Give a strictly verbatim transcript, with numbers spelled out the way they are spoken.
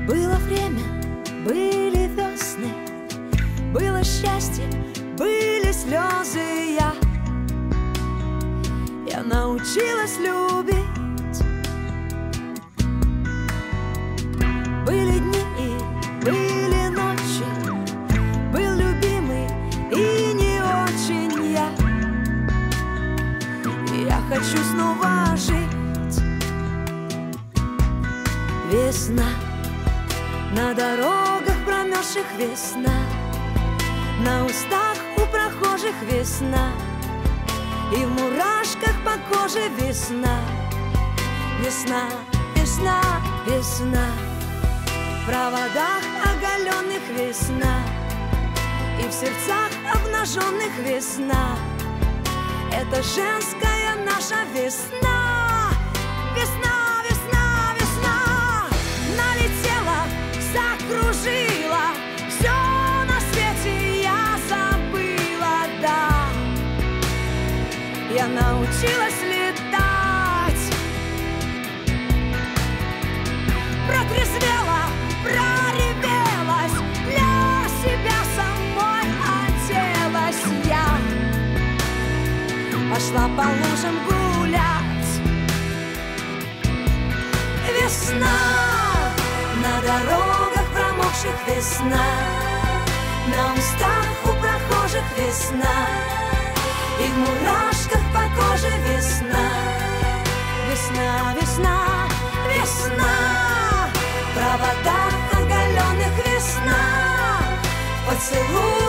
Было время, были весны, было счастье, были слезы. Я, я научилась любить. Были дни и были ночи, был любимый и не очень я. Я хочу снова жить. Весна, на дорогах промерзших весна, на устах у прохожих весна, и в мурашках по коже весна. Весна, весна, весна, в проводах оголенных весна, и в сердцах обнаженных весна. Это женская наша весна. Весна, весна, весна, налетела, закружила, все на свете я забыла, да. Я научилась летать, протрезвела, проревелась, для себя самой оделась я. Пошла по лужам гулять. Весна, на дорогах промокших весна, на устах у прохожих весна, и в мурашках по коже весна. Весна, весна, весна, в проводах оголенных весна, в поцелуй